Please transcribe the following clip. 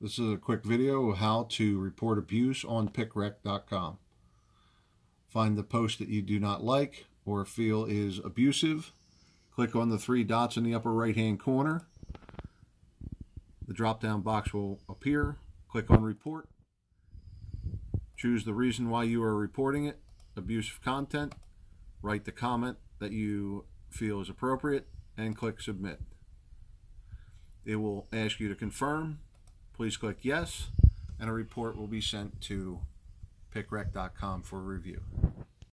This is a quick video of how to report abuse on PicRec.com. Find the post that you do not like or feel is abusive. Click on the three dots in the upper right hand corner. The drop down box will appear. Click on report. Choose the reason why you are reporting it, abusive content. Write the comment that you feel is appropriate and click submit. It will ask you to confirm. Please click yes, and a report will be sent to PicRec.com for review.